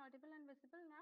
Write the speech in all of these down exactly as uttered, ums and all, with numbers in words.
audible and visible now?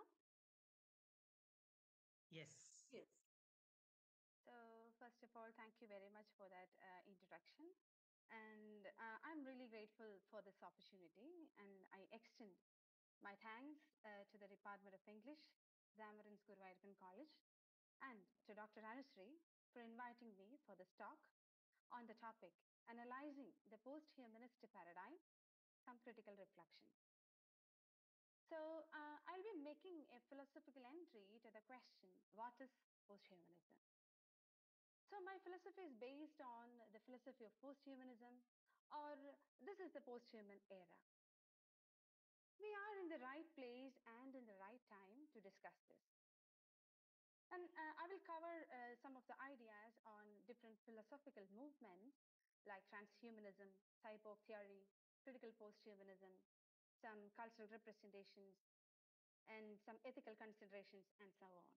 Yes. Yes. So, first of all, thank you very much for that uh, introduction. And uh, I'm really grateful for this opportunity. And I extend my thanks uh, to the Department of English, Zamorin's Guruvayurpan College, and to Doctor Anusri for inviting me for this talk on the topic Analyzing the Post-Humanist Paradigm, Some Critical Reflections. So, uh, I'll be making a philosophical entry to the question, what is posthumanism? So, my philosophy is based on the philosophy of posthumanism, or this is the posthuman era. We are in the right place and in the right time to discuss this. And uh, I will cover uh, some of the ideas on different philosophical movements like transhumanism, cyborg theory, critical posthumanism, some cultural representations, and some ethical considerations, and so on.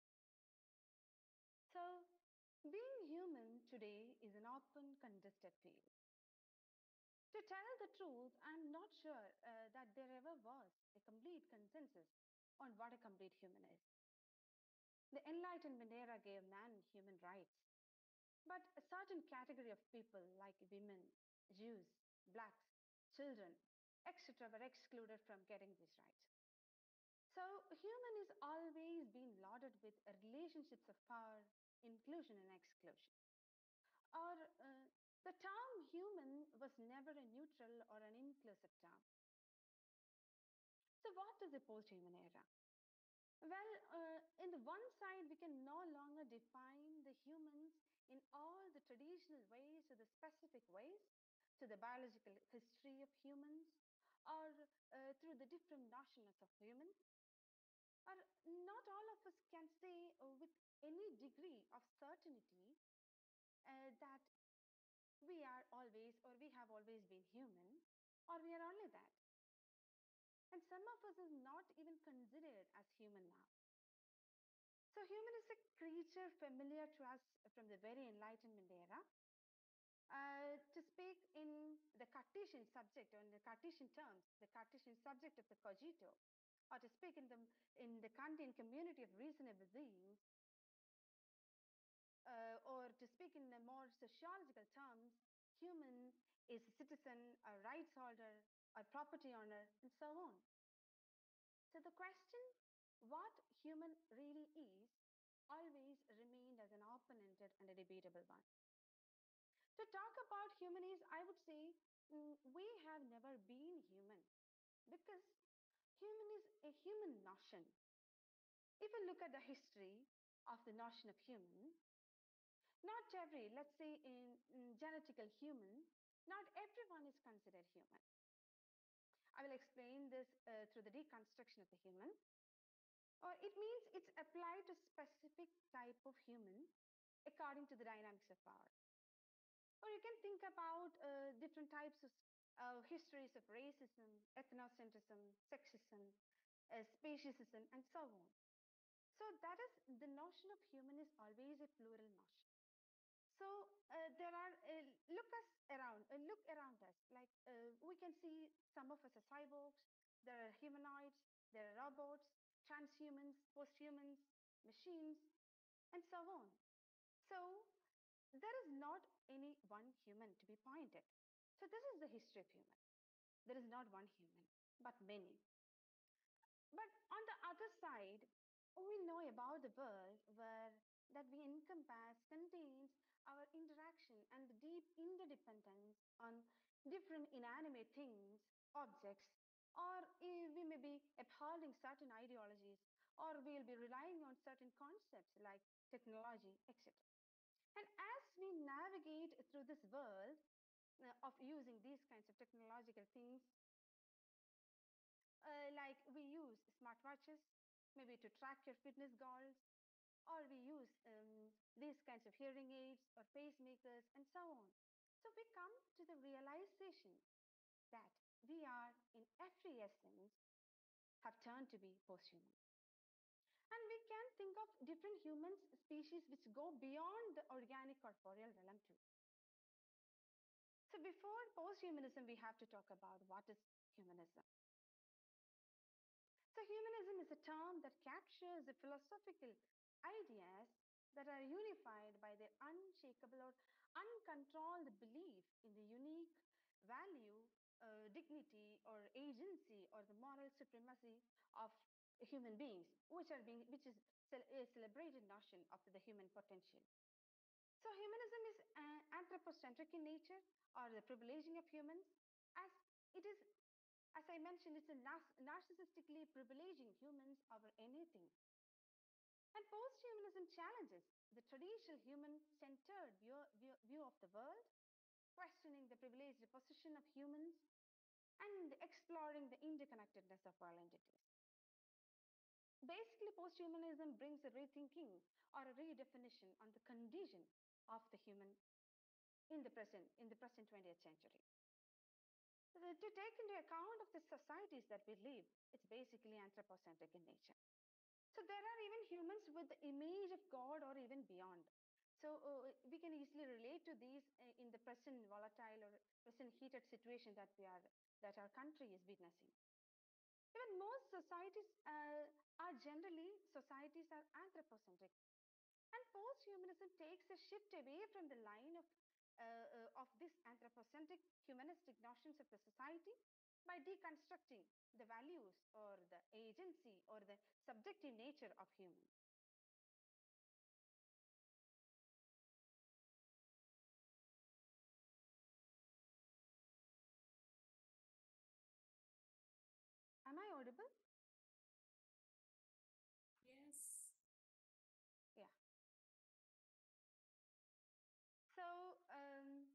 So, being human today is an open, contested field. To tell the truth, I'm not sure uh, that there ever was a complete consensus on what a complete human is. The Enlightenment era gave man human rights, but a certain category of people like women, Jews, blacks, children, et cetera were excluded from getting these rights. So human is always been lauded with relationships of power, inclusion and exclusion. Or uh, the term human was never a neutral or an inclusive term. So what is the post-human era? Well, uh, in the one side, we can no longer define the humans in all the traditional ways or the specific ways to the biological history of humans or uh, through the different notions of humans. Or not all of us can say uh, with any degree of certainty uh, that we are always or we have always been human or we are only that. And some of us is not even considered as human now. So human is a creature familiar to us from the very Enlightenment era. Uh, to speak in the Cartesian subject or in the Cartesian terms, the Cartesian subject of the cogito, or to speak in the, in the Kantian community of reasonable beings, uh, or to speak in the more sociological terms, human is a citizen, a rights holder, a property owner, and so on. So the question, what human really is, always remained as an open-ended and a debatable one. To talk about human is, I would say, mm, we have never been human because human is a human notion. If you look at the history of the notion of human, not every, let's say in, in genetical human, not everyone is considered human. I will explain this uh, through the deconstruction of the human. Or it means it's applied to specific type of human according to the dynamics of power. Or you can think about uh, different types of uh, histories of racism, ethnocentrism, sexism, uh, speciesism, and so on. So that is the notion of human is always a plural notion. So uh, there are uh, look us around, uh, look around us. Like uh, we can see some of us are cyborgs. There are humanoids. There are robots, transhumans, posthumans, machines, and so on. So there is not any one human to be pointed. So this is the history of human. There is not one human, but many. But on the other side, we know about the world where that we encompass contains our interaction and the deep interdependence on different inanimate things, objects, or eh, we may be upholding certain ideologies, or we'll be relying on certain concepts like technology, et cetera. And as we navigate through this world uh, of using these kinds of technological things, uh, like we use smartwatches, maybe to track your fitness goals, or we use um, these kinds of hearing aids or pacemakers and so on. So we come to the realization that we are in every essence have turned to be posthuman. And we can think of different human species which go beyond the organic corporeal realm too. So before posthumanism, we have to talk about what is humanism. So Posthumanism is a term that captures the philosophical ideas that are unified by their unshakable or uncontrolled belief in the unique value, uh, dignity, or agency, or the moral supremacy of human beings, which are being, which is cel- a celebrated notion of the human potential. So humanism is uh, anthropocentric in nature, or the privileging of humans, as it is, as I mentioned, it's a nar- narcissistically privileging humans over anything. And post-humanism challenges the traditional human-centered view, view, view of the world, questioning the privileged position of humans and exploring the interconnectedness of all entities. Basically, post-humanism brings a rethinking or a redefinition on the condition of the human in the present, in the present twentieth century. So the- to take into account of the societies that we live, it's basically anthropocentric in nature. So there are even humans with the image of God or even beyond. So uh, we can easily relate to these uh, in the present volatile or present heated situation that we are, that our country is witnessing. Even most societies uh, are generally, societies are anthropocentric. And post-humanism takes a shift away from the line of, uh, uh, of this anthropocentric humanistic notions of the society by deconstructing the values or the agency or the subjective nature of humans. Am I audible? Yes. Yeah. So um,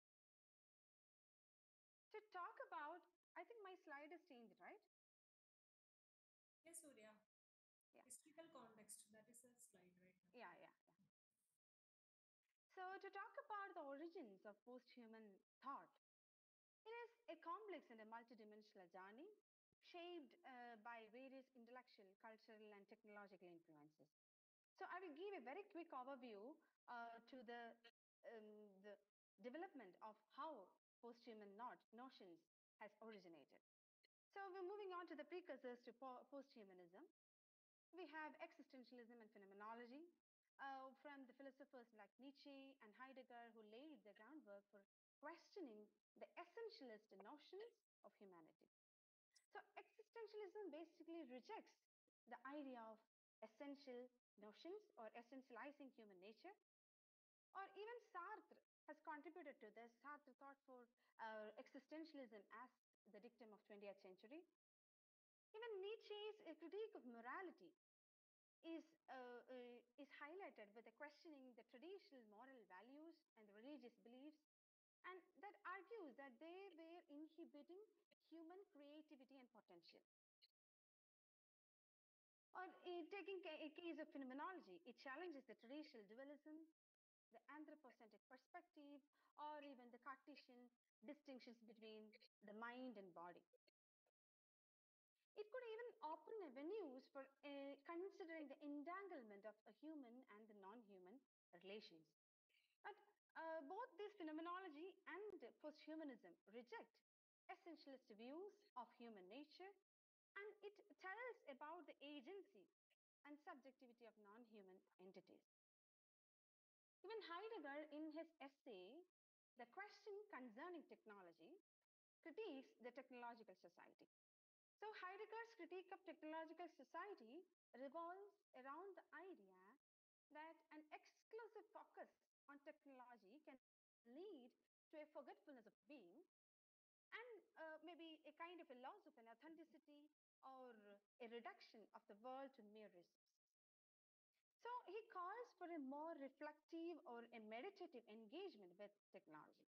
to talk about, I think my slide has changed, right? Yes, Surya. Yeah. Historical context. That is a slide right now. Yeah, yeah, yeah. So to talk about the origins of post-human thought, it is a complex and a multidimensional journey shaped uh, by various intellectual, cultural, and technological influences. So I will give a very quick overview uh, to the, um, the development of how post-human not, notions has originated. So we're moving on to the precursors to po- post-humanism. We have existentialism and phenomenology uh, from the philosophers like Nietzsche and Heidegger, who laid the groundwork for questioning the essentialist notions of humanity. So existentialism basically rejects the idea of essential notions or essentializing human nature. Or even Sartre has contributed to this. Sartre thought for uh, existentialism as the dictum of twentieth century. Even Nietzsche's uh, critique of morality is, uh, uh, is highlighted with the questioning the traditional moral values and the religious beliefs, and that argues that they were inhibiting human creativity and potential. Or uh, taking a case of phenomenology, it challenges the traditional dualism, the anthropocentric perspective, or even the Cartesian distinctions between the mind and body. It could even open avenues for uh, considering the entanglement of a human and the non-human relations. But uh, both this phenomenology and posthumanism reject essentialist views of human nature, and it tells about the agency and subjectivity of non-human entities. Even Heidegger, in his essay, The Question Concerning Technology, critiques the technological society. So Heidegger's critique of technological society revolves around the idea that an exclusive focus on technology can lead to a forgetfulness of being and uh, maybe a kind of a loss of an authenticity or a reduction of the world to mere resources. So he calls for a more reflective or a meditative engagement with technology.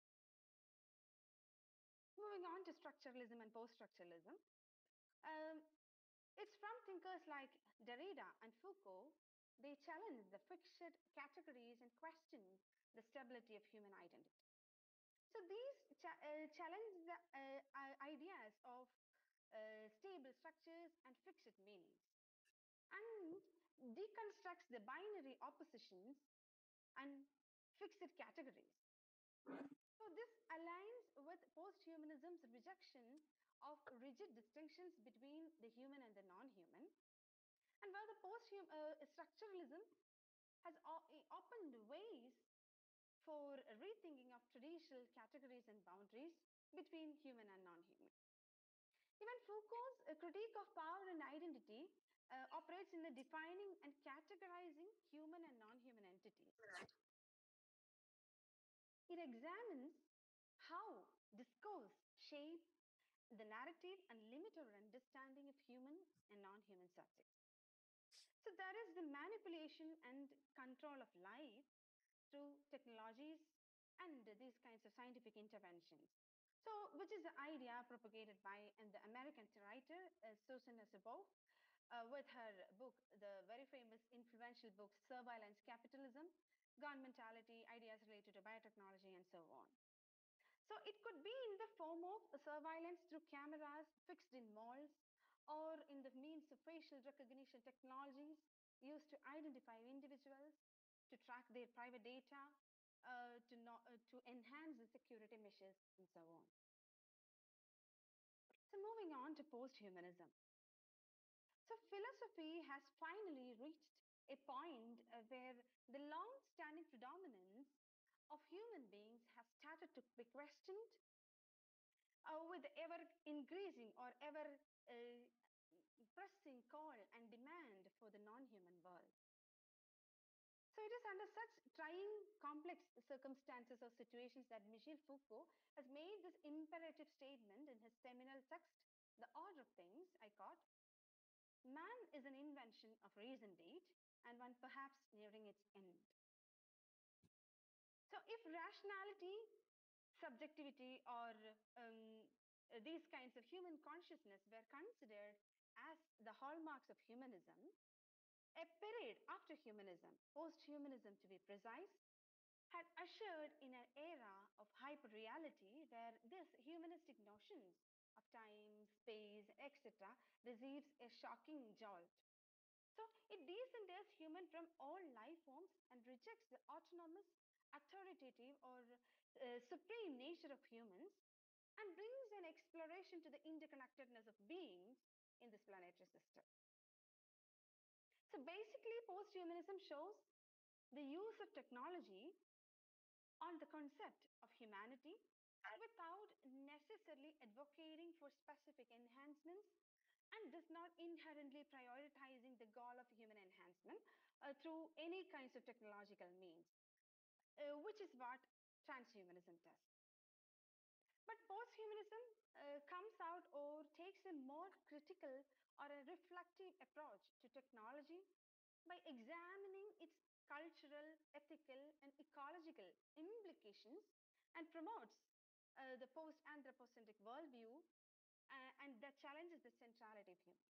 Moving on to structuralism and post-structuralism, um, it's from thinkers like Derrida and Foucault. They challenge the fixed categories and question the stability of human identity. So these cha- uh, challenge the uh, i- ideas of uh, stable structures and fixed meanings and deconstructs the binary oppositions and fixed categories. So this aligns with post-humanism's rejection of rigid distinctions between the human and the non-human, and where the post-structuralism has opened ways for rethinking of traditional categories and boundaries between human and non-human. Even Foucault's uh, critique of power and identity uh, operates in the defining and categorizing human and non-human entities. It examines how discourse shapes the narrative and limit our understanding of human and non-human subjects. So there is the manipulation and control of life through technologies and these kinds of scientific interventions. So, which is the idea propagated by and the American writer uh, Susan Asimov uh, with her book, the very famous influential book Surveillance Capitalism, Governmentality, Ideas Related to Biotechnology, and so on. So it could be in the form of surveillance through cameras fixed in malls or in the means of facial recognition technologies used to identify individuals, to track their private data, uh, to, not, uh, to enhance the security measures, and so on. So moving on to post-humanism. So philosophy has finally reached a point uh, where the long-standing predominance of human beings have started to be questioned uh, with ever increasing or ever uh, pressing call and demand for the non-human world. So it is under such trying, complex circumstances or situations that Michel Foucault has made this imperative statement in his seminal text, The Order of Things, I quote, "Man is an invention of recent date and one perhaps nearing its end." So if rationality, subjectivity, or um, these kinds of human consciousness were considered as the hallmarks of humanism, a period after humanism, post-humanism to be precise, had ushered in an era of hyperreality where this humanistic notions of time, space, et cetera receives a shocking jolt. So it descends human from all life forms and rejects the autonomous, authoritative, or uh, supreme nature of humans and brings an exploration to the interconnectedness of beings in this planetary system. So basically, post-humanism shows the use of technology on the concept of humanity without necessarily advocating for specific enhancements and does not inherently prioritizing the goal of human enhancement uh, through any kinds of technological means, uh, which is what transhumanism does. But posthumanism uh, comes out or takes a more critical or a reflective approach to technology by examining its cultural, ethical, and ecological implications and promotes uh, the post-anthropocentric worldview uh, and that challenges the centrality of human.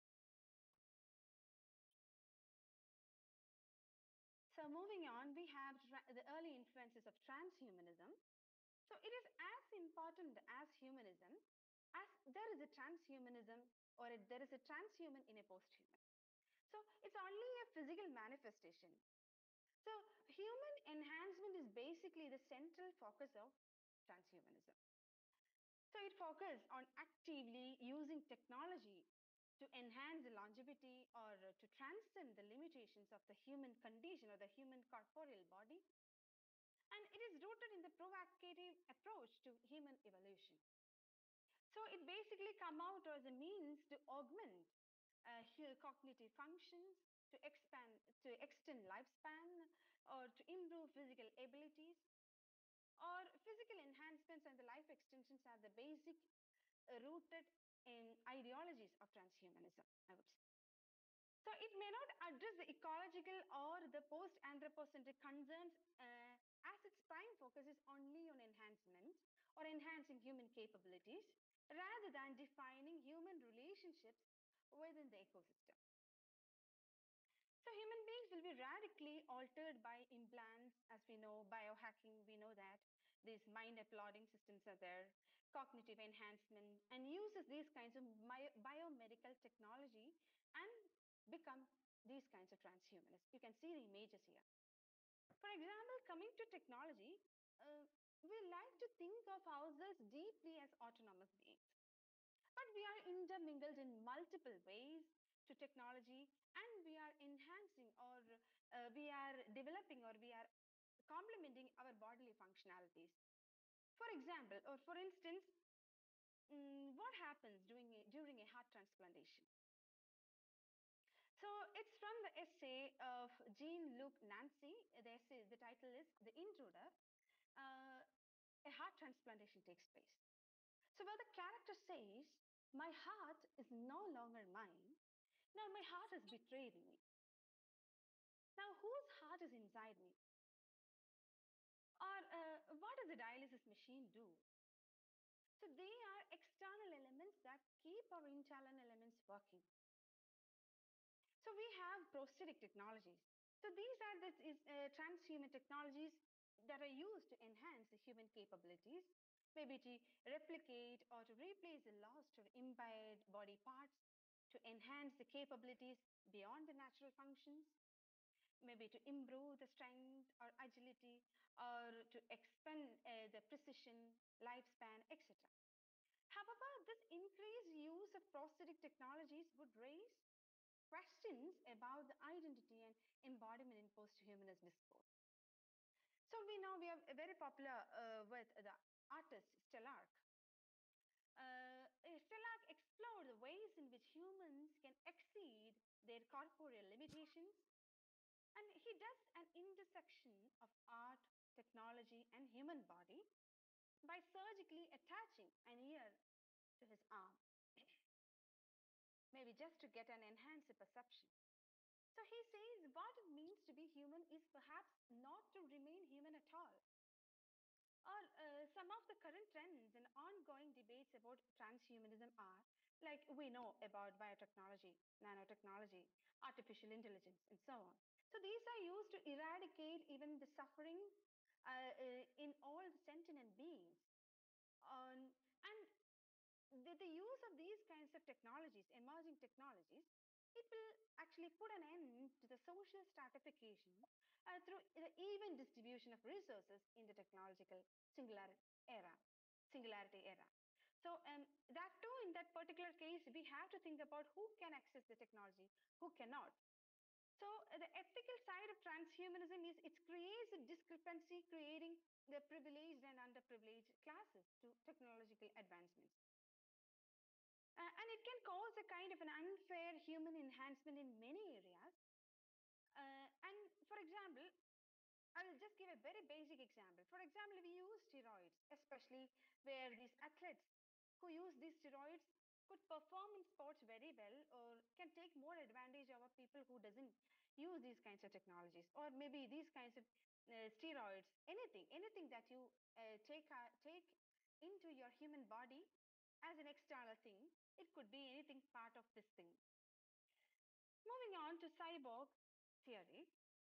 So moving on, we have the early influences of transhumanism. So it is as important as humanism as there is a transhumanism or a, there is a transhuman in a posthuman. So it's only a physical manifestation. So human enhancement is basically the central focus of transhumanism. So it focuses on actively using technology to enhance the longevity or to transcend the limitations of the human condition or the human corporeal body. And it is rooted in the provocative approach to human evolution. So it basically come out as a means to augment uh, cognitive functions, to expand, to extend lifespan, or to improve physical abilities, or physical enhancements and the life extensions are the basic uh, rooted in ideologies of transhumanism, I would say. So it may not address the ecological or the post-anthropocentric concerns uh, as its prime focus is only on enhancement or enhancing human capabilities rather than defining human relationships within the ecosystem. So human beings will be radically altered by implants, as we know, biohacking, we know that. These mind uploading systems are there, cognitive enhancement, and uses these kinds of biomedical technology and become these kinds of transhumanists. You can see the images here. For example, coming to technology, uh, we like to think of ourselves deeply as autonomous beings. but we are intermingled in multiple ways to technology, and we are enhancing or uh, we are developing or we are complementing our bodily functionalities. For example, or for instance, mm, what happens during a, during a heart transplantation? So it's from the essay of Jean Luc Nancy. The essay, the title is The Intruder. Uh, a heart transplantation takes place. So where the character says, my heart is no longer mine. Now my heart has betrayed me. Now whose heart is inside me? Or uh, what does the dialysis machine do? So they are external elements that keep our internal elements working. So we have prosthetic technologies. So these are the is, uh, transhuman technologies that are used to enhance the human capabilities, maybe to replicate or to replace the lost or impaired body parts, to enhance the capabilities beyond the natural functions, maybe to improve the strength or agility, or to expand uh, the precision, lifespan, et cetera. However, this increased use of prosthetic technologies would raise questions about the identity and embodiment in post-humanist discourse. So we know we are very popular uh, with the artist Stellark. Uh, Stellark explored the ways in which humans can exceed their corporeal limitations, and he does an intersection of art, technology, and human body by surgically attaching an ear to his arm, maybe just to get an enhanced perception. So he says what it means to be human is perhaps not to remain human at all. Or uh, some of the current trends and ongoing debates about transhumanism are like we know about biotechnology, nanotechnology, artificial intelligence, and so on. So these are used to eradicate even the suffering uh, uh, in all the sentient beings. Um, and the, the use of these kinds of technologies, emerging technologies, it will actually put an end to the social stratification uh, through the even distribution of resources in the technological singularity era, singularity era. So um, that too, in that particular case, we have to think about who can access the technology, who cannot. So uh, the ethical side of transhumanism is it creates a discrepancy, creating the privileged and underprivileged classes to technological advancements. Uh, and it can cause a kind of an unfair human enhancement in many areas. Uh, and for example, I'll just give a very basic example. For example, we use steroids, especially where these athletes who use these steroids could perform in sports very well or can take more advantage over people who doesn't use these kinds of technologies, or maybe these kinds of uh, steroids, anything, anything that you uh, take, uh, take into your human body as an external thing. It could be anything part of this thing. Moving on to cyborg theory.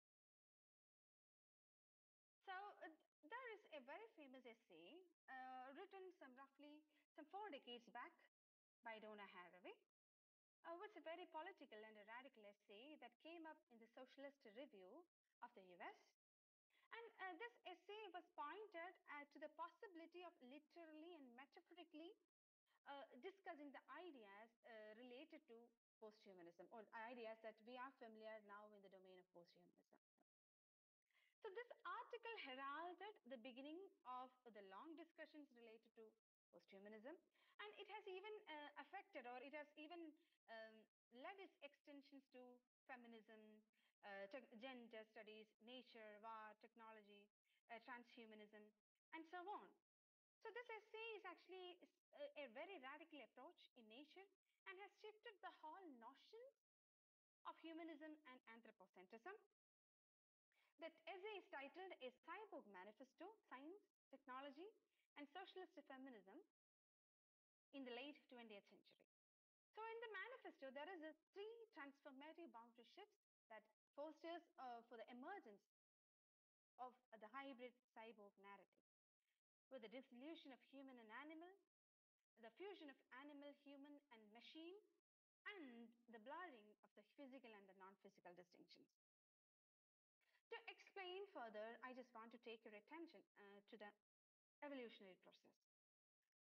So uh, there is a very famous essay uh, written some roughly some four decades back by Donna Haraway. Uh, it's a very political and a radical essay that came up in the Socialist Review of the U S. And uh, this essay was pointed uh, to the possibility of literally and metaphorically uh, discussing the ideas uh, related to posthumanism, or ideas that we are familiar now in the domain of posthumanism. So this article heralded the beginning of the long discussions related to posthumanism, and it has even uh, affected, or it has even um, led its extensions to feminism, uh, te- gender studies, nature, war, technology, uh, transhumanism, and so on. So this essay is actually a, a very radical approach in nature and has shifted the whole notion of humanism and anthropocentrism. That essay is titled A Cyborg Manifesto, Science, Technology, and Socialist Feminism in the Late twentieth Century. So in the manifesto, there is a three transformative boundary shifts that fosters uh, for the emergence of the hybrid cyborg narrative, with the dissolution of human and animal, the fusion of animal, human, and machine, and the blurring of the physical and the non-physical distinctions. To explain further, I just want to take your attention uh, to the evolutionary process.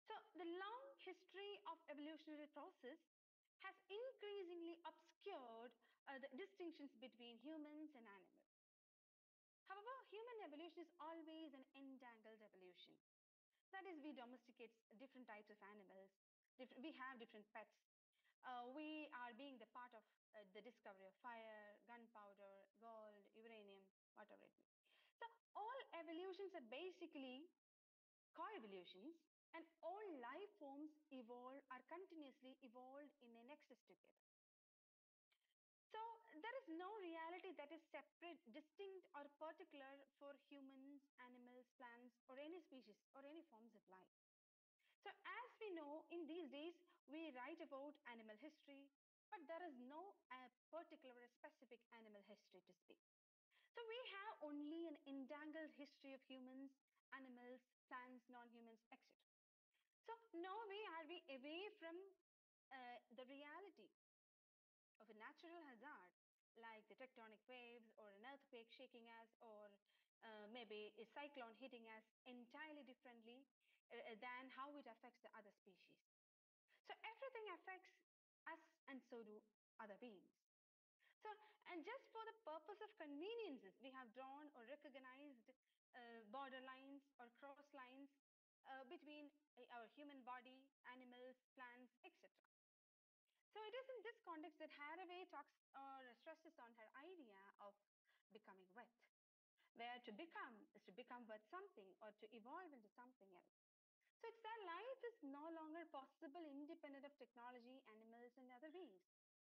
So, the long history of evolutionary process has increasingly obscured uh, the distinctions between humans and animals. However, human evolution is always an entangled evolution. That is, we domesticate different types of animals, diff- we have different pets. Uh, we are being the part of uh, the discovery of fire, gunpowder, gold, uranium, whatever it may be. So, all evolutions are basically coevolutions, and all life forms evolve are continuously evolved in a nexus together. So there is no reality that is separate, distinct, or particular for humans, animals, plants, or any species or any forms of life. So as we know, in these days we write about animal history, but there is no uh, particular or specific animal history to speak. So we have only an entangled history of humans, animals, plants, non-humans, et cetera. So no way are we away from uh, the reality of a natural hazard like the tectonic waves or an earthquake shaking us or uh, maybe a cyclone hitting us entirely differently uh, than how it affects the other species. So everything affects us and so do other beings. So, and just for the purpose of conveniences, we have drawn or recognized uh, border lines or cross lines uh, between uh, our human body, animals, plants, et cetera. So it is in this context that Haraway talks or stresses on her idea of becoming with, where to become is to become with something or to evolve into something else. So it's that life is no longer possible independent of technology, animals, and other beings.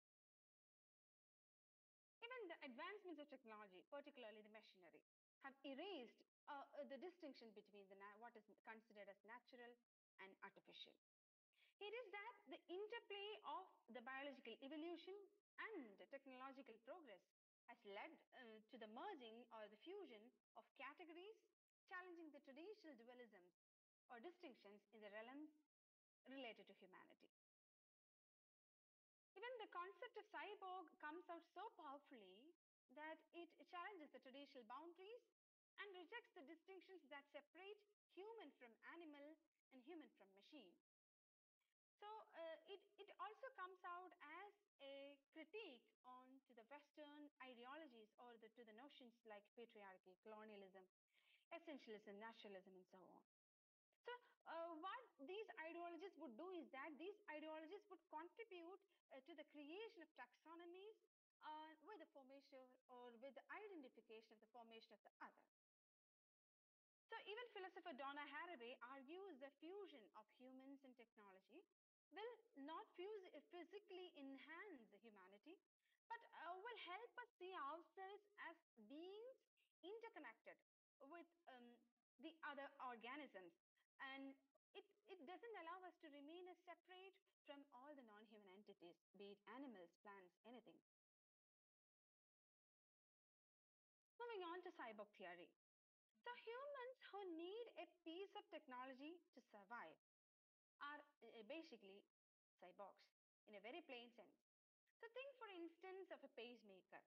Even the advancements of technology, particularly the machinery, have erased uh, uh, the distinction between the na- what is considered as natural and artificial. It is that the interplay of the biological evolution and technological progress has led uh, to the merging or the fusion of categories challenging the traditional dualisms or distinctions in the realms related to humanity. Even the concept of cyborg comes out so powerfully that it challenges the traditional boundaries and rejects the distinctions that separate human from animal and human from machine. So uh, it, it also comes out as a critique on to the Western ideologies or the, to the notions like patriarchy, colonialism, essentialism, naturalism, and so on. So uh, what these ideologies would do is that these ideologies would contribute uh, to the creation of taxonomies uh, with the formation or with the identification of the formation of the other. So even philosopher Donna Haraway argues the fusion of humans and technology will not fuse, physically enhance the humanity, but uh, will help us see ourselves as beings interconnected with um, the other organisms. And it, it doesn't allow us to remain as separate from all the non-human entities, be it animals, plants, anything. Moving on to cyborg theory. So humans who need a piece of technology to survive are uh, basically cyborgs in a very plain sense. So think for instance of a pacemaker.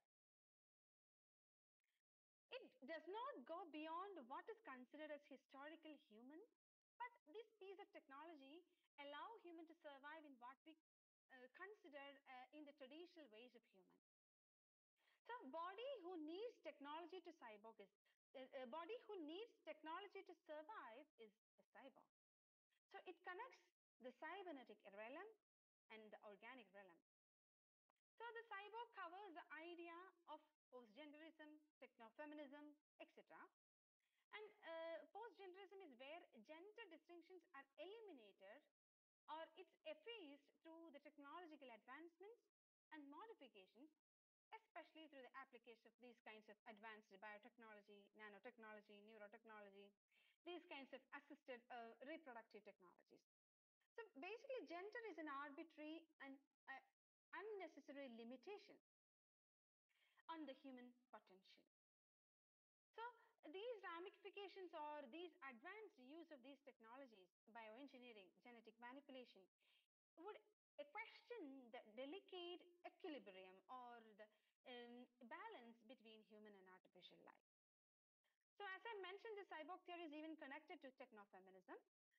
It does not go beyond what is considered as historical human, but this piece of technology allow human to survive in what we uh, consider uh, in the traditional ways of human. So body who needs technology to cyborg is a body who needs technology to survive is a cyborg. So it connects the cybernetic realm and the organic realm. So the cyborg covers the idea of postgenderism, technofeminism, et cetera. And uh, postgenderism is where gender distinctions are eliminated or it's effaced through the technological advancements and modifications, especially through the application of these kinds of advanced biotechnology, nanotechnology, neurotechnology, these kinds of assisted uh, reproductive technologies. So basically, gender is an arbitrary and uh, unnecessary limitation on the human potential. So these ramifications or these advanced use of these technologies, bioengineering, genetic manipulation, would uh, question the delicate equilibrium or the um, balance between human and artificial life. So as I mentioned, the cyborg theory is even connected to technofeminism.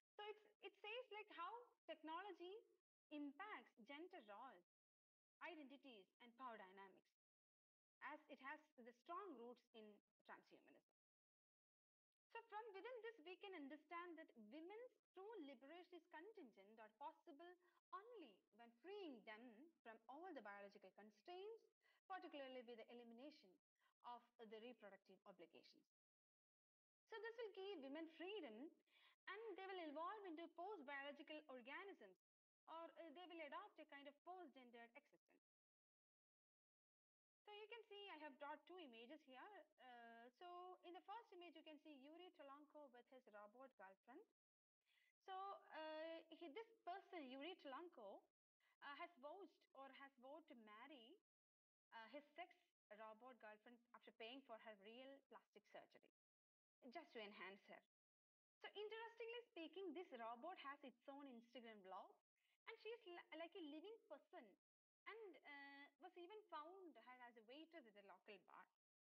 So it's, it says like how technology impacts gender roles, identities, and power dynamics, as it has the strong roots in transhumanism. So, from within this, we can understand that women's true liberation is contingent or possible only when freeing them from all the biological constraints, particularly with the elimination of the reproductive obligations. So, this will give women freedom and they will evolve into post biological organisms, or uh, they will adopt a kind of post gendered existence. So you can see I have brought two images here. Uh, so in the first image, you can see Yuri Talanko with his robot girlfriend. So uh, he, this person, Yuri Talanko, uh, has vowed or has vowed to marry uh, his sex robot girlfriend after paying for her real plastic surgery, just to enhance her. So interestingly speaking, this robot has its own Instagram blog, and she's li- like a living person, and uh, was even found her as a waitress at a local bar.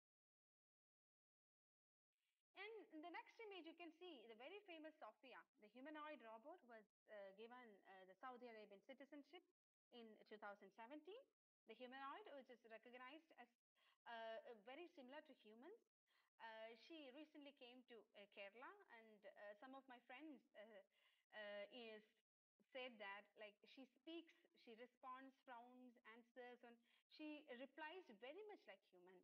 And in the next image, you can see the very famous Sophia, the humanoid robot, was uh, given uh, the Saudi Arabian citizenship in two thousand seventeen. The humanoid, which is recognized as uh, very similar to humans. Uh, she recently came to uh, Kerala, and uh, some of my friends uh, uh, is said that like she speaks, she responds, frowns, answers, and she replies very much like human.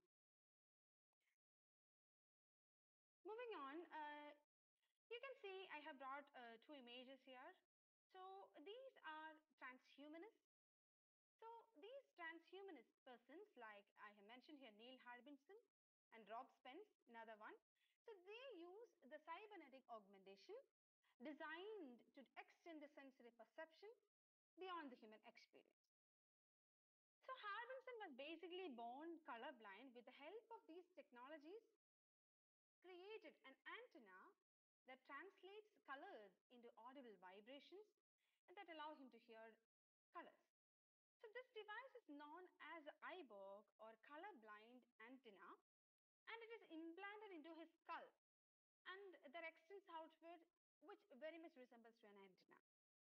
Moving on, uh, you can see I have brought uh, two images here. So these are transhumanists. So these transhumanist persons, like I have mentioned here, Neil Harbinson and Rob Spence, another one. So they use the cybernetic augmentation designed to extend the sensory perception beyond the human experience. So Harbinson was basically born colorblind. With the help of these technologies, created an antenna that translates colors into audible vibrations and that allow him to hear colors. So this device is known as iBorg or colorblind antenna, and it is implanted into his skull and that extends outward, which very much resembles to an antenna.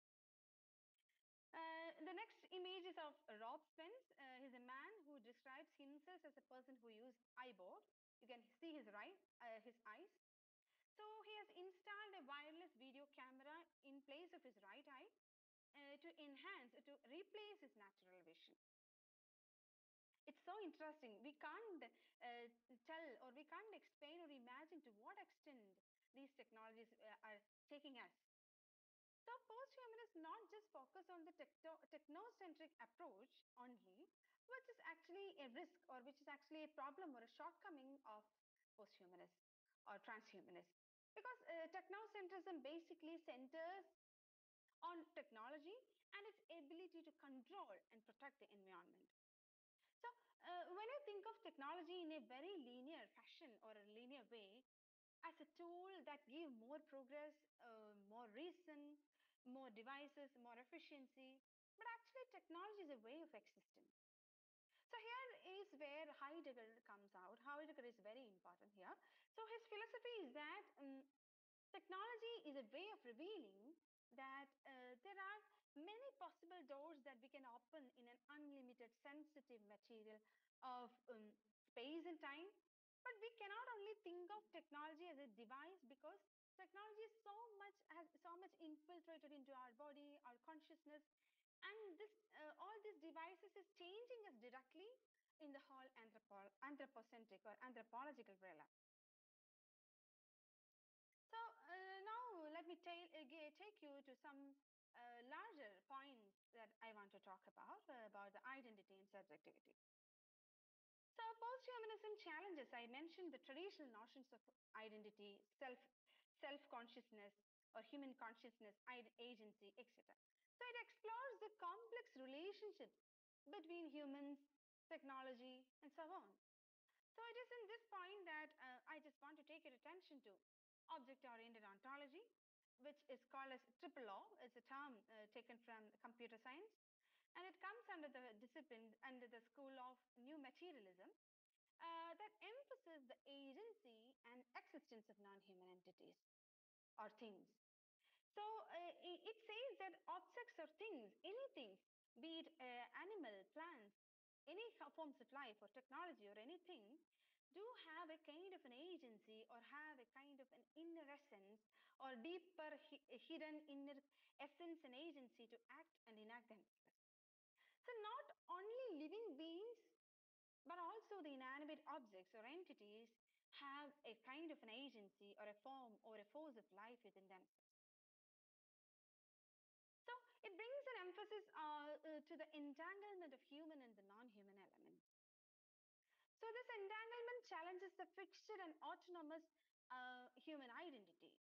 Uh, the next image is of Rob Spence. Uh, he's a man who describes himself as a person who used iBoard. You can see his right, uh, his eyes. So he has installed a wireless video camera in place of his right eye uh, to enhance, to replace his natural vision. It's so interesting. We can't uh, tell or we can't explain or imagine to what extent these technologies uh, are taking us. So posthumanists not just focus on the techno- technocentric approach only, which is actually a risk or which is actually a problem or a shortcoming of posthumanists or transhumanists. Because uh, technocentrism basically centers on technology and its ability to control and protect the environment. So, uh, when I think of technology in a very linear fashion or a linear way, as a tool that give more progress, uh, more reason, more devices, more efficiency, but actually technology is a way of existing. So here is where Heidegger comes out. Heidegger is very important here. So his philosophy is that um, technology is a way of revealing that uh, there are many possible doors that we can open in an unlimited sensitive material of um, space and time. But we cannot only think of technology as a device because technology is so much has so much infiltrated into our body, our consciousness, and this uh, all these devices is changing us directly in the whole anthropo- anthropocentric or anthropological realm. So uh, now let me ta- uh, ga- take you to some uh, larger points that I want to talk about uh, about the identity and subjectivity. So posthumanism challenges, I mentioned the traditional notions of identity, self self consciousness or human consciousness, id- agency, et cetera. So it explores the complex relationships between humans, technology, and so on. So it is in this point that uh, I just want to take your attention to object-oriented ontology, which is called as triple O. It's a term uh, taken from computer science, and it comes under the discipline under the school of new materialism uh, that emphasizes the agency and existence of non-human entities or things. So uh, i- it says that objects or things, anything, be it uh, animal, plants, any ho- forms of life or technology or anything, do have a kind of an agency or have a kind of an inner essence or deeper hi- hidden inner essence and agency to act and enact themselves. So not only living beings, but also the inanimate objects or entities have a kind of an agency or a form or a force of life within themselves. So it brings an emphasis uh, uh, to the entanglement of human and the non-human elements. So this entanglement challenges the fixed and autonomous uh, human identity.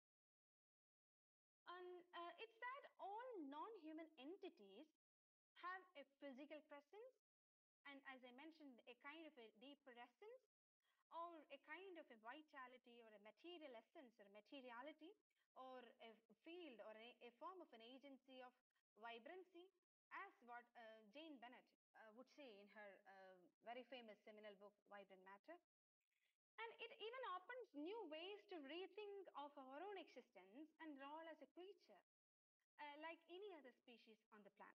And uh, it's that all non-human entities have a physical presence and, as I mentioned, a kind of a deeper essence or a kind of a vitality or a material essence or materiality or a field or a, a form of an agency of vibrancy, as what uh, Jane Bennett uh, would say in her uh, very famous seminal book Vibrant Matter. And it even opens new ways to rethink of our own existence and role as a creature, uh, like any other species on the planet.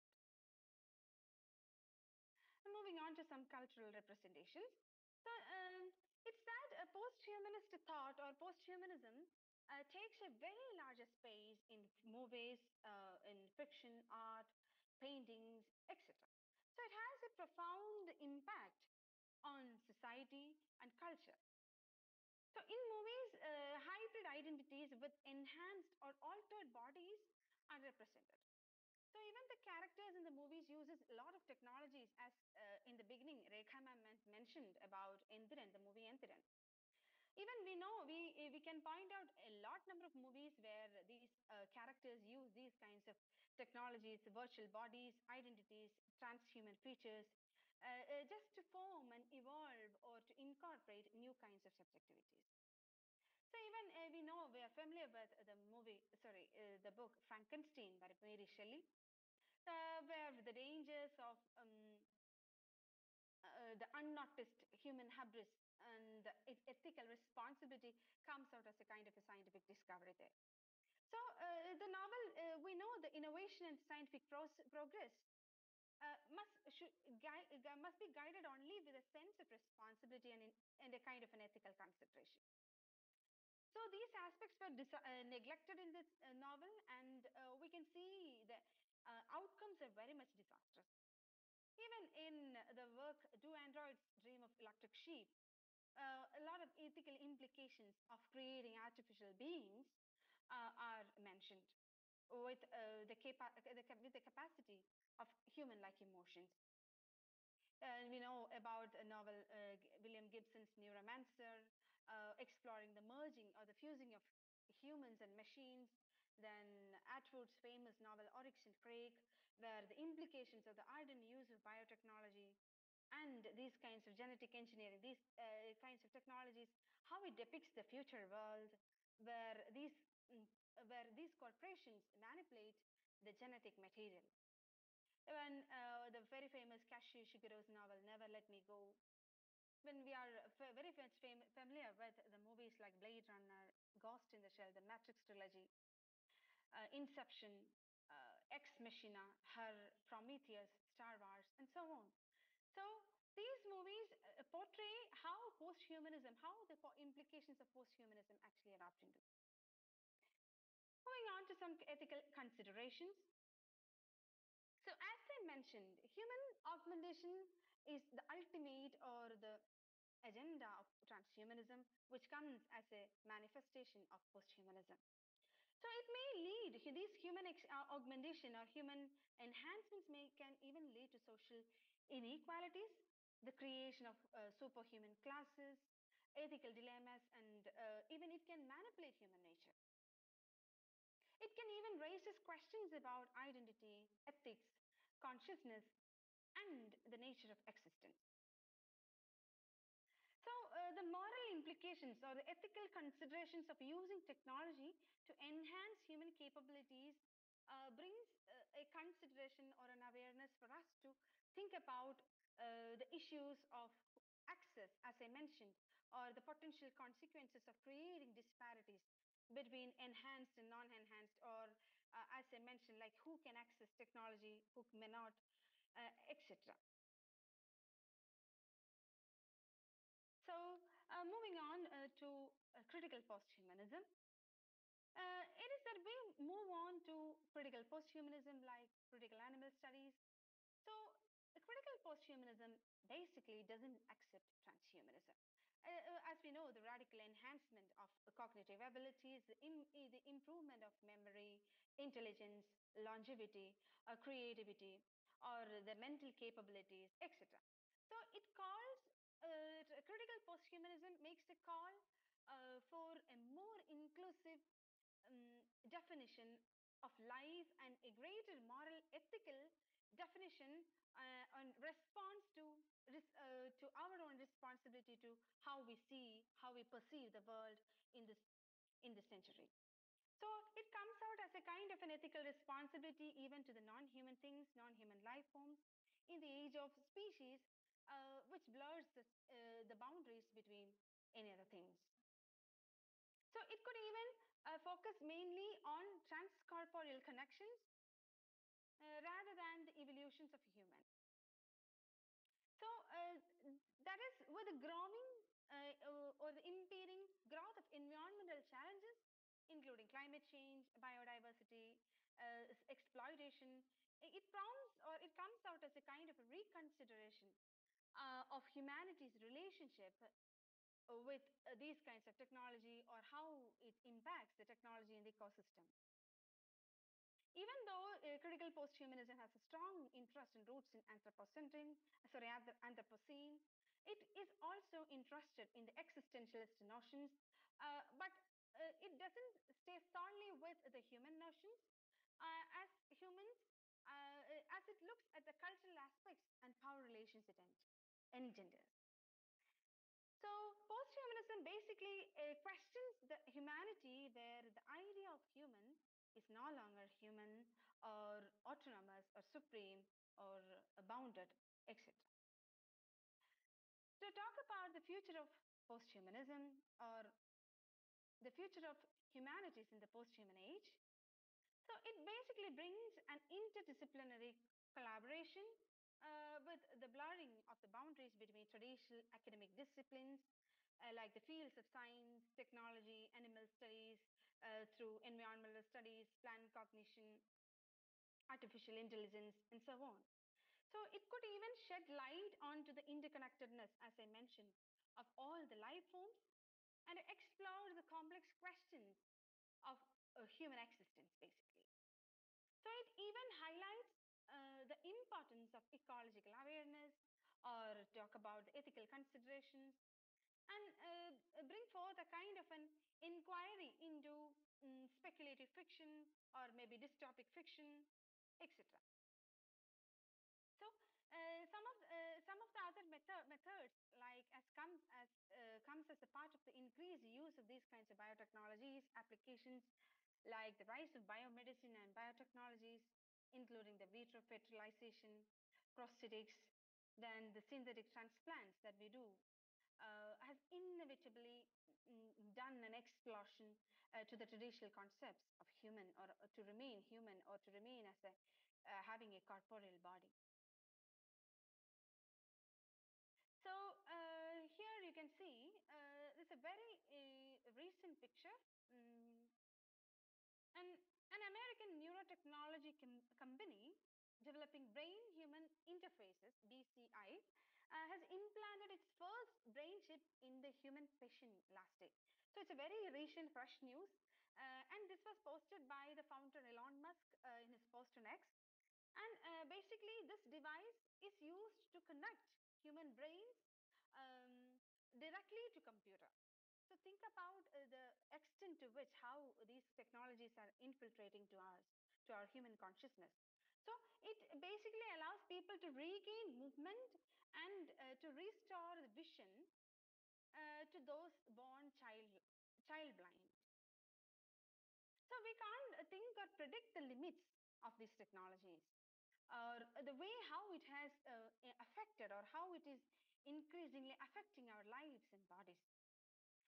And moving on to some cultural representations. So um, it's that a post-humanist thought or post-humanism uh, takes a very larger space in movies, uh, in fiction, art, paintings, et cetera. So it has a profound impact on society and culture. So in movies, uh, hybrid identities with enhanced or altered bodies are represented. So even the characters in the movies uses a lot of technologies, as uh, in the beginning Rekha ma'am mentioned about Endiran, the movie Endiran. Even we know we eh, we can point out a lot number of movies where these uh, characters use these kinds of technologies, virtual bodies, identities, transhuman features, uh, uh, just to form and evolve or to incorporate new kinds of subjectivities. So even uh, we know we are familiar with the movie, sorry, uh, the book Frankenstein by Mary Shelley, uh, where the dangers of um, uh, the unnoticed human hubris and the eth- ethical responsibility comes out as a kind of a scientific discovery there. So uh, the novel, uh, we know the innovation and scientific pros- progress uh, must should guide, must be guided only with a sense of responsibility and, in, and a kind of an ethical consideration. So these aspects were dis- uh, neglected in this uh, novel, and uh, we can see the uh, outcomes are very much disastrous. Even in the work Do Androids Dream of Electric Sheep, uh, a lot of ethical implications of creating artificial beings uh, are mentioned with, uh, the capa- the, with the capacity of human-like emotions. And we know about a novel, uh, William Gibson's Neuromancer, uh, exploring the merging or the fusing of humans and machines. Then Atwood's famous novel Oryx and Crake, where the implications of the ardent use of biotechnology and these kinds of genetic engineering, these uh, kinds of technologies, how it depicts the future world where these mm, where these corporations manipulate the genetic material. When uh, the very famous Kashi Shigeru's novel Never Let Me Go, when we are f- very much fam- familiar with the movies like Blade Runner, Ghost in the Shell, the Matrix trilogy, uh, Inception, uh, Ex Machina, Her, Prometheus, Star Wars, and so on. So these movies uh, portray how post-humanism, how the po- implications of post-humanism actually erupt into. Moving on to some ethical considerations. So as I mentioned, human augmentation is the ultimate or the agenda of transhumanism, which comes as a manifestation of posthumanism. So it may lead, these human ex- uh, augmentation or human enhancements may can even lead to social inequalities, the creation of uh, superhuman classes, ethical dilemmas, and uh, even it can manipulate human nature. It can even raises questions about identity, ethics, consciousness, and the nature of existence. So, uh, the moral implications or the ethical considerations of using technology to enhance human capabilities uh, brings uh, a consideration or an awareness for us to think about uh, the issues of access, as I mentioned, or the potential consequences of creating disparities between enhanced and non-enhanced, or uh, as I mentioned, like who can access technology, who may not, uh, et cetera. So, uh, moving on uh, to uh, critical posthumanism. Uh, it is that we move on to critical posthumanism, like critical animal studies. So, uh, critical posthumanism basically doesn't accept transhumanism. Uh, uh, as we know, the radical enhancement of cognitive abilities, the, im- eh, the improvement of memory, intelligence, longevity, uh, creativity, or the mental capabilities, et cetera. So it calls, uh, critical posthumanism makes a call uh, for a more inclusive um, definition of life and a greater moral ethical definition uh, on response to res- uh, to our own responsibility to how we see, how we perceive the world in this in this century. So it comes out as a kind of an ethical responsibility even to the non-human things, non-human life forms in the age of species, uh, which blurs the, uh, the boundaries between any other things. So it could even uh, focus mainly on transcorporeal connections uh, rather than the evolutions of a human. So uh, that is with the growing uh, uh, or the impeding growth of environmental challenges, including climate change, biodiversity, uh, exploitation. It prompts or it comes out as a kind of a reconsideration uh, of humanity's relationship uh, with uh, these kinds of technology, or how it impacts the technology in the ecosystem. Even though uh, critical posthumanism has a strong interest and roots in anthropocentrism, sorry, Anthropocene, it is also interested in the existentialist notions, uh, but uh, it doesn't stay solely with the human notions. Uh, as humans, uh, as it looks at the cultural aspects and power relations it engenders. So, posthumanism basically uh, questions the humanity, where the idea of human is no longer human or autonomous or supreme or bounded, et cetera. To talk about the future of posthumanism, or the future of humanities in the posthuman age, so it basically brings an interdisciplinary collaboration uh, with the blurring of the boundaries between traditional academic disciplines uh, like the fields of science, technology, animal studies, uh, through environmental studies, plant cognition, artificial intelligence, and so on. So it could even shed light onto the interconnectedness, as I mentioned, of all the life forms, and explore the complex questions of uh, human existence, basically. So it even highlights uh, the importance of ecological awareness, or talk about the ethical considerations, and uh, bring forth a kind of an inquiry into um, speculative fiction, or maybe dystopic fiction, et cetera. So uh, some of uh, some of the other method, methods, like as comes as uh, comes as a part of the increased use of these kinds of biotechnologies applications, like the rise of biomedicine and biotechnologies, including the vitro fertilization, prosthetics, then the synthetic transplants that we do, uh, has inevitably mm, done an explosion uh, to the traditional concepts of human, or, or to remain human, or to remain as a uh, having a corporeal body. So uh, here you can see uh, there's a very uh, recent picture. Um, and an American neurotechnology com- company developing brain human interfaces, B C I, uh, has implanted its first brain chip in the human patient last day. So it's a very recent, fresh news. Uh, and this was posted by the founder Elon Musk uh, in his post on X. And uh, basically, this device is used to connect human brains um, directly to computer. So think about uh, the extent to which how these technologies are infiltrating to us, to our human consciousness. So it basically allows people to regain movement, and uh, to restore the vision uh, to those born child child blind. So we can't uh, think or predict the limits of these technologies, or the way how it has uh, affected, or how it is increasingly affecting our lives and bodies.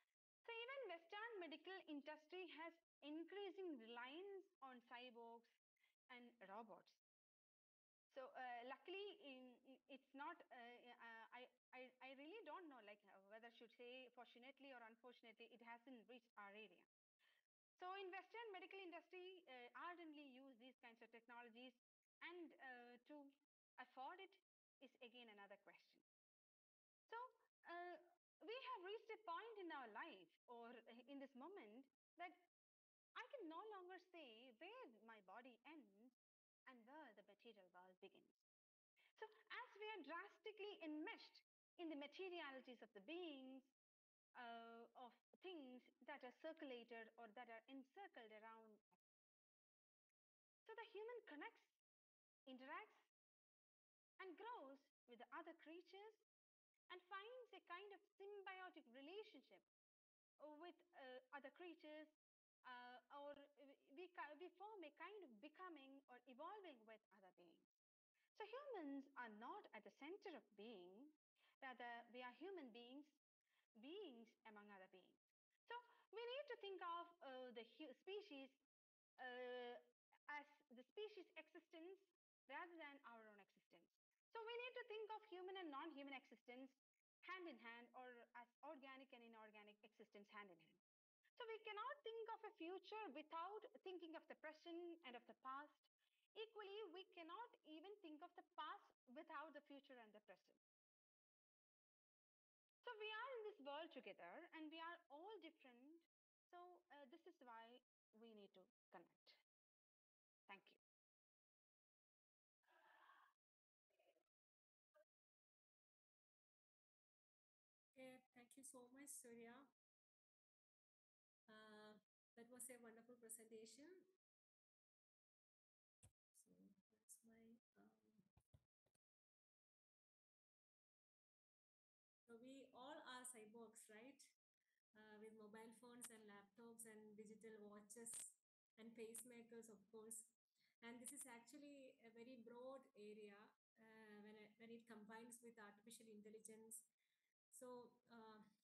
So even Western medical industry has increasing reliance on cyborgs and robots. So uh, luckily, in, in- it's not. Uh, uh, I, I I really don't know, like uh, whether I should say fortunately or unfortunately, it hasn't reached our area. So in Western medical industry, uh, ardently use these kinds of technologies, and uh, to afford it is again another question. So uh, we have reached a point in our life or in this moment that I can no longer say where my body ends and where the material world begins. So as we are drastically enmeshed in the materialities of the beings, uh, of things that are circulated or that are encircled around us. So the human connects, interacts, and grows with the other creatures and finds a kind of symbiotic relationship with uh, other creatures, uh, or we, we form a kind of becoming or evolving with other beings. So humans are not at the center of being, rather, we are human beings, beings among other beings. So we need to think of uh, the hu- species uh, as the species existence rather than our own existence. So we need to think of human and non-human existence hand in hand, or as organic and inorganic existence hand in hand. So we cannot think of a future without thinking of the present and of the past. Equally, we cannot even think of the past without the future and the present. So we are in this world together and we are all different. So uh, this is why we need to connect. Thank you. Okay, thank you so much, Surya. Uh, that was a wonderful presentation. So that's my. Um, so we all are cyborgs, right? Uh, with mobile phones and laptops and digital watches and pacemakers, of course. And this is actually a very broad area uh, when, it, when it combines with artificial intelligence. So uh,